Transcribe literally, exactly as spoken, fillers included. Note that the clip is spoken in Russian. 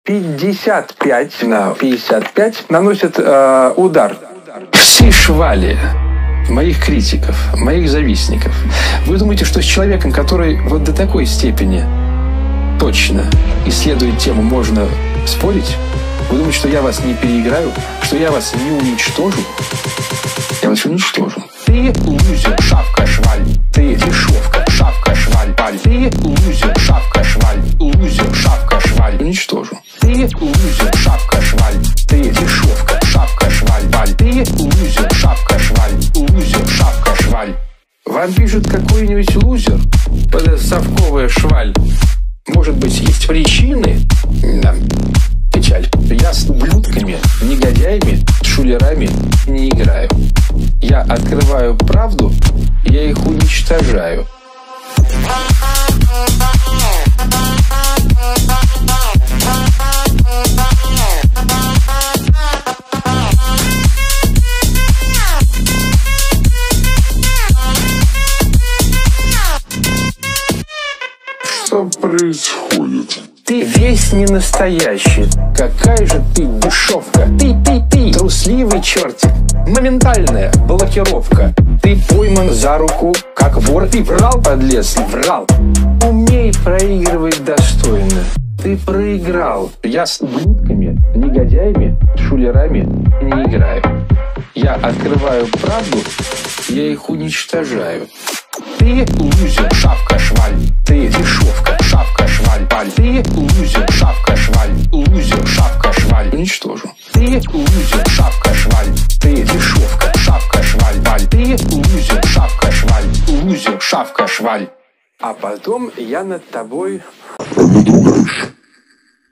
пятьдесят пять на пятьдесят пять наносят э, удар. Все швали моих критиков, моих завистников. Вы думаете, что с человеком, который вот до такой степени точно исследует тему, можно спорить? Вы думаете, что я вас не переиграю? Что я вас не уничтожу? Я вас уничтожу. Ты лузер, шавка, шваль. Ты дешевка, шавка, шваль. Ты лузер, шавка, шваль. Лузер, шавка, шваль. Уничтожу. Ты лузер, шавка, шваль. Ты дешевка, шавка, шваль. Ты лузер, шавка, шваль. Лузер, шавка, шваль. Вам пишет какой-нибудь лузер? Подсовковая шваль. Может быть, есть причины? Да. Печаль. Я с ублюдками, негодяями, шулерами не играю. Я открываю правду, я их уничтожаю. Что происходит? Ты весь не настоящий. Какая же ты дешевка. Ты, ты, ты, трусливый чертик. Моментальная блокировка. Ты пойман за руку, как вор. Ты врал, подлец, врал. Умей проигрывать достойно. Ты проиграл. Я с ублюдками, негодяями, шулерами не играю. Я открываю правду, я их уничтожаю. Ты лузер, шавка, шваль. Ты дешевка, шавка, шваль. Ты лузер, шавка, шваль. Лузер, шавка, шваль. Уничтожу. Ты лузер, шавка, шваль. Ты дешевка, шавка, шваль. Ты лузер, шавка, шваль. Лузер, шавка, шваль. А потом я над тобой надругаюсь.